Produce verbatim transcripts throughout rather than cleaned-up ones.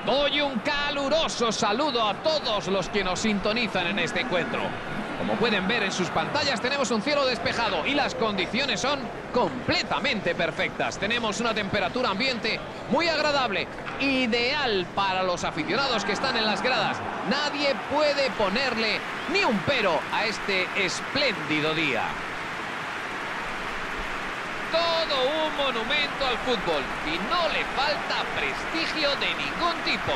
Doy un caluroso saludo a todos los que nos sintonizan en este encuentro. Como pueden ver en sus pantallas, tenemos un cielo despejado y las condiciones son completamente perfectas. Tenemos una temperatura ambiente muy agradable, ideal para los aficionados que están en las gradas. Nadie puede ponerle ni un pero a este espléndido día. Todo un monumento al fútbol y no le falta prestigio de ningún tipo.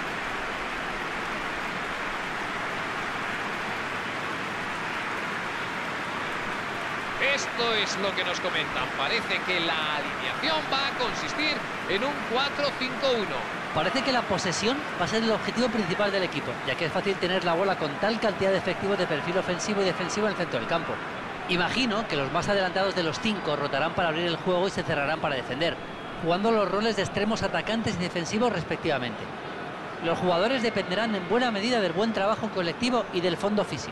Esto es lo que nos comentan. Parece que la alineación va a consistir en un cuatro cinco uno. Parece que la posesión va a ser el objetivo principal del equipo, ya que es fácil tener la bola con tal cantidad de efectivos de perfil ofensivo y defensivo en el centro del campo. Imagino que los más adelantados de los cinco rotarán para abrir el juego y se cerrarán para defender, jugando los roles de extremos, atacantes y defensivos respectivamente. Los jugadores dependerán en buena medida del buen trabajo colectivo y del fondo físico.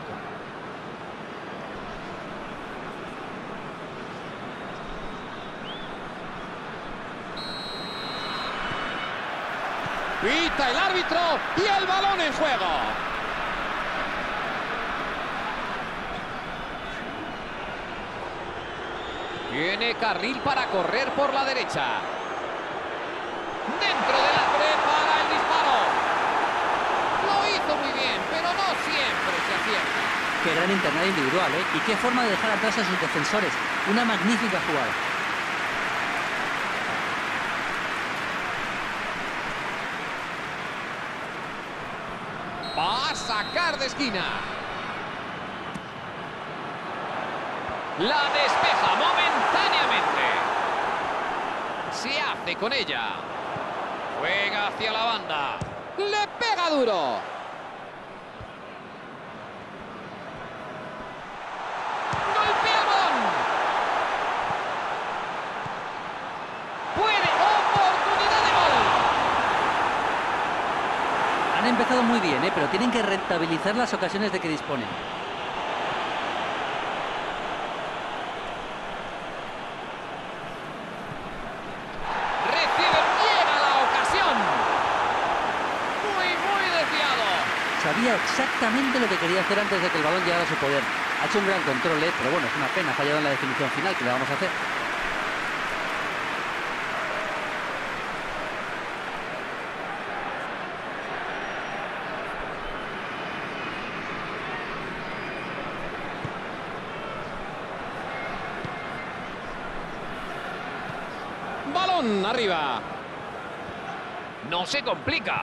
Pita el árbitro y el balón en juego. Tiene carril para correr por la derecha. Dentro del área para el disparo. Lo hizo muy bien, pero no siempre se acierta. Qué gran internada individual, ¿eh? Y qué forma de dejar atrás a sus defensores. Una magnífica jugada. Va a sacar de esquina. La despeja momentáneamente. Se hace con ella. Juega hacia la banda. Le pega duro. Golpea el balón. Puede. Oportunidad de gol. Han empezado muy bien, ¿eh? Pero tienen que rentabilizar las ocasiones de que disponen. Sabía exactamente lo que quería hacer antes de que el balón llegara a su poder. Ha hecho un gran control, ¿eh? Pero bueno, es una pena, ha fallado en la definición final. ¿Qué le vamos a hacer? Balón arriba. No se complica.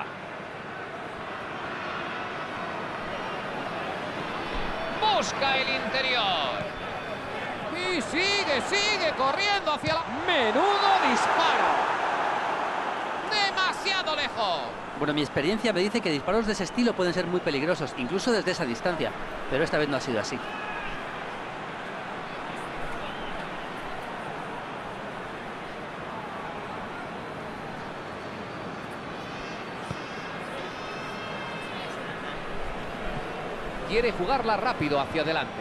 Busca el interior. Y sigue, sigue corriendo hacia la... ¡Menudo disparo! ¡Demasiado lejos! Bueno, mi experiencia me dice que disparos de ese estilo pueden ser muy peligrosos, incluso desde esa distancia. Pero esta vez no ha sido así. Quiere jugarla rápido hacia adelante.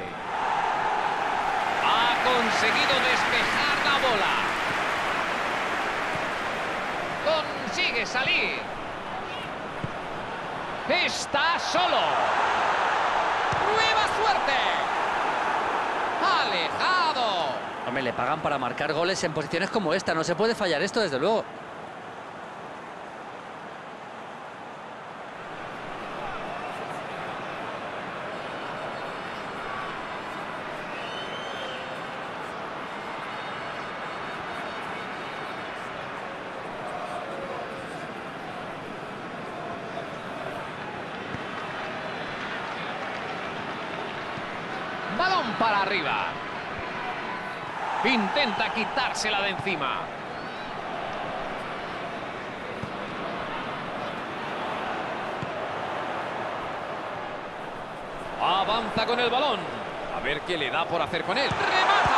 Ha conseguido despejar la bola. Consigue salir. Está solo. ¡Nueva suerte! ¡Alejado! Hombre, le pagan para marcar goles en posiciones como esta. No se puede fallar esto, desde luego. Balón para arriba. Intenta quitársela de encima. Avanza con el balón. A ver qué le da por hacer con él. ¡Remata!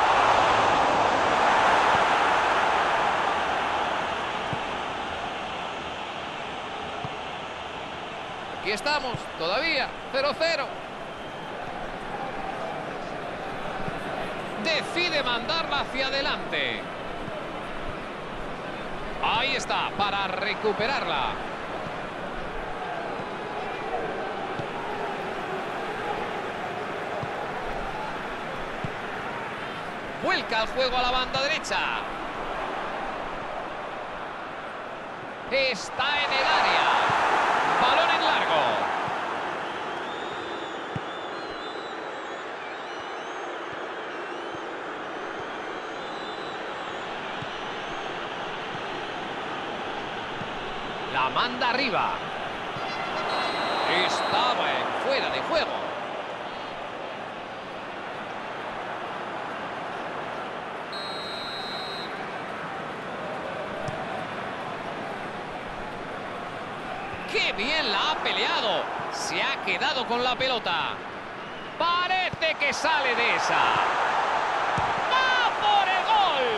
Aquí estamos, todavía, cero cero. Decide mandarla hacia adelante. Ahí está, para recuperarla. Vuelca el juego a la banda derecha. Está en el área. Balón en largo. La manda arriba. Estaba en fuera de juego. ¡Qué bien la ha peleado! Se ha quedado con la pelota. Parece que sale de esa. ¡Va por el gol!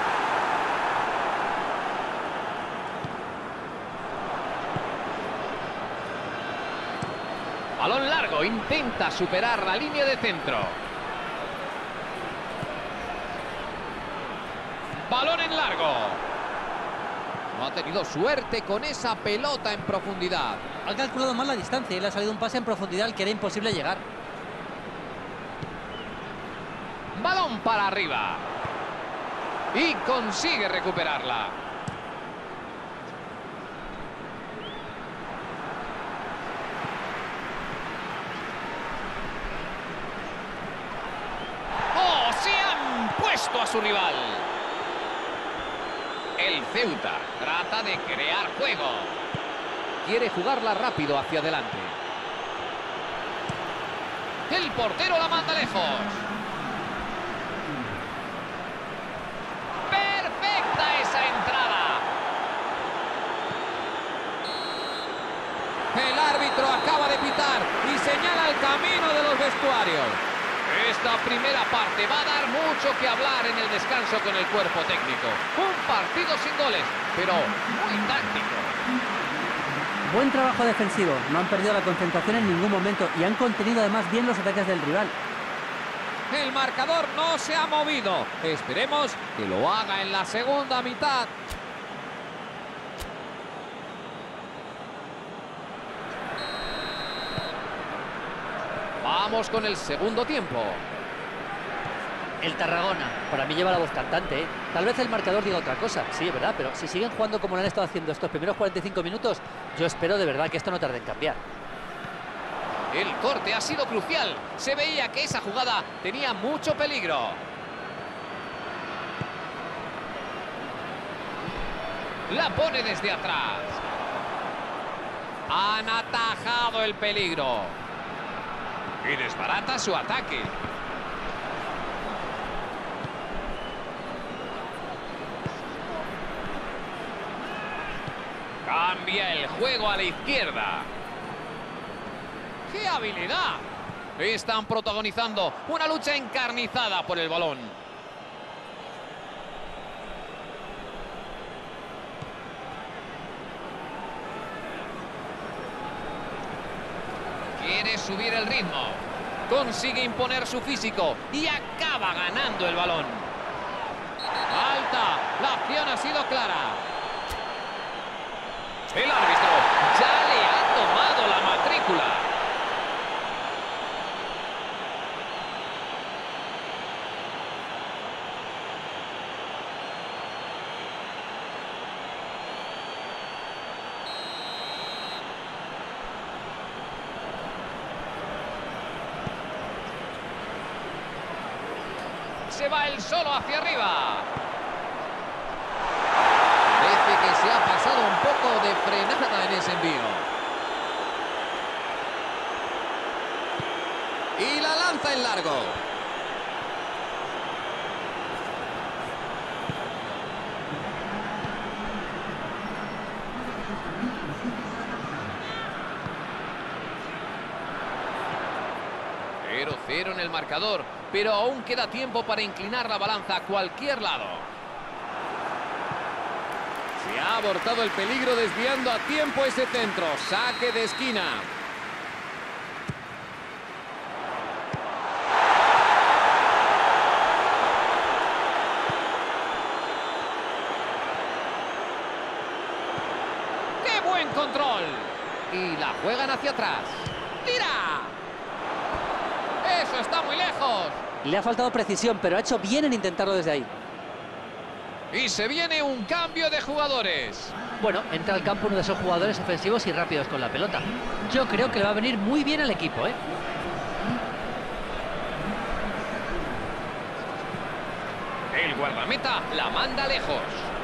Balón largo, intenta superar la línea de centro. Balón en largo. No ha tenido suerte con esa pelota en profundidad. Ha calculado mal la distancia y le ha salido un pase en profundidad al que era imposible llegar. Balón para arriba. Y consigue recuperarla. ¡Oh! Se han puesto a su rival. El Ceuta trata de crear juego. Quiere jugarla rápido hacia adelante. El portero la manda lejos. ¡Perfecta esa entrada! El árbitro acaba de pitar y señala el camino de los vestuarios. Esta primera parte va a dar mucho que hablar en el descanso con el cuerpo técnico. Un partido sin goles, pero muy táctico. Buen trabajo defensivo, no han perdido la concentración en ningún momento y han contenido además bien los ataques del rival. El marcador no se ha movido. Esperemos que lo haga en la segunda mitad. Vamos con el segundo tiempo. El Tarragona, para mí lleva la voz cantante, ¿eh? Tal vez el marcador diga otra cosa, sí, es verdad, pero si siguen jugando como lo han estado haciendo estos primeros cuarenta y cinco minutos, yo espero de verdad que esto no tarde en cambiar. El corte ha sido crucial. Se veía que esa jugada tenía mucho peligro. La pone desde atrás. Han atajado el peligro. Y desbarata su ataque. Cambia el juego a la izquierda. ¡Qué habilidad! Están protagonizando una lucha encarnizada por el balón. Quiere subir el ritmo. Consigue imponer su físico y acaba ganando el balón. Alta. La acción ha sido clara. El árbitro ya le ha tomado la matrícula. Se va él solo hacia arriba. Parece que se ha pasado un poco de frenada en ese envío. Y la lanza en largo. cero cero en el marcador, pero aún queda tiempo para inclinar la balanza a cualquier lado. Se ha abortado el peligro desviando a tiempo ese centro. Saque de esquina. ¡Qué buen control! Y la juegan hacia atrás. ¡Tira! ¡Eso está muy lejos! Le ha faltado precisión, pero ha hecho bien en intentarlo desde ahí. Y se viene un cambio de jugadores. Bueno, entra al campo uno de esos jugadores ofensivos y rápidos con la pelota. Yo creo que le va a venir muy bien al equipo, ¿eh? El guardameta la manda lejos.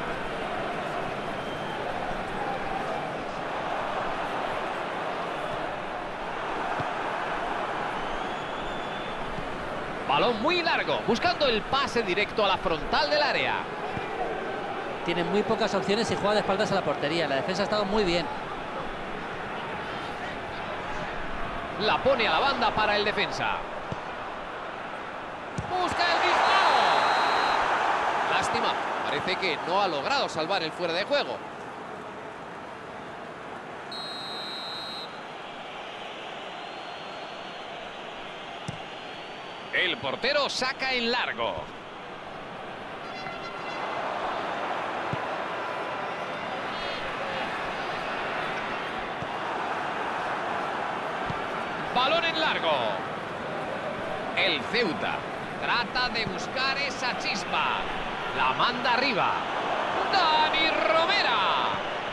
Balón muy largo, buscando el pase directo a la frontal del área. Tiene muy pocas opciones y juega de espaldas a la portería. La defensa ha estado muy bien. La pone a la banda para el defensa. Busca el disparo. Lástima, parece que no ha logrado salvar el fuera de juego. El portero saca en largo. Balón en largo. El Ceuta trata de buscar esa chispa. La manda arriba. Dani Romera.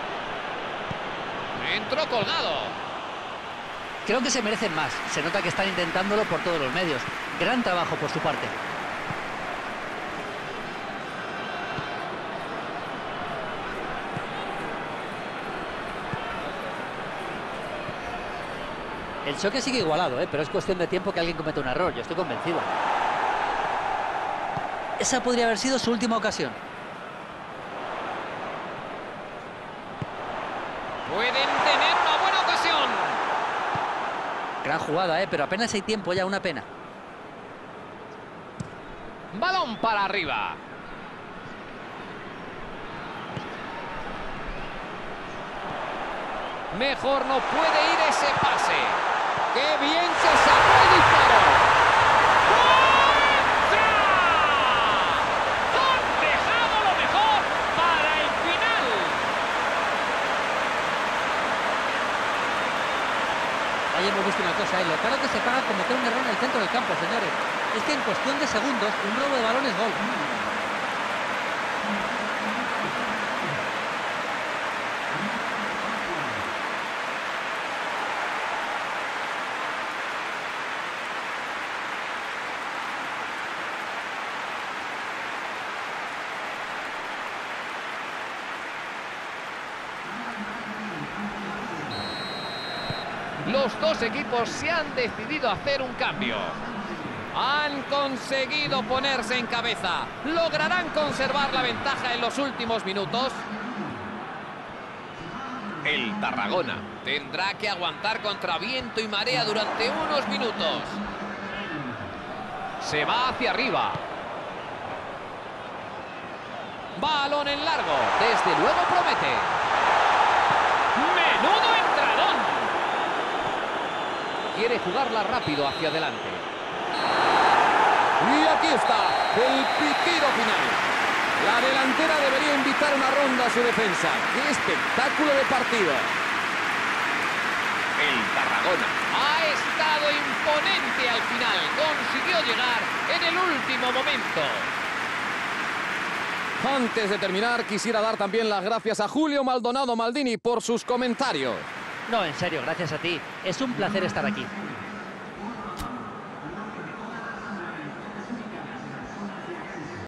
Entró colgado. Creo que se merecen más. Se nota que están intentándolo por todos los medios. Gran trabajo por su parte. El choque sigue igualado, ¿eh? Pero es cuestión de tiempo que alguien cometa un error. Yo estoy convencido. Esa podría haber sido su última ocasión. Pueden tener una buena ocasión. Gran jugada, ¿eh? Pero apenas hay tiempo ya, una pena. Balón para arriba. Mejor no puede ir ese pase. ¡Qué bien se sacó el disparo! ¡Contra! ¡Han dejado lo mejor para el final! Ahí hemos visto una cosa, ¿eh? Lo claro que se paga cometer un error en el centro del campo, señores. Es que en cuestión de segundos, un robo de balón es gol. Los dos equipos se han decidido a hacer un cambio. Han conseguido ponerse en cabeza. ¿Lograrán conservar la ventaja en los últimos minutos? El Tarragona tendrá que aguantar contra viento y marea durante unos minutos. Se va hacia arriba. Balón en largo. Desde luego promete. ¡Menudo entradón! Quiere jugarla rápido hacia adelante. Y aquí está, el pitido final. La delantera debería invitar una ronda a su defensa. ¡Qué espectáculo de partido! El Tarragona ha estado imponente al final. Consiguió llegar en el último momento. Antes de terminar, quisiera dar también las gracias a Julio Maldonado Maldini por sus comentarios. No, en serio, gracias a ti. Es un placer estar aquí.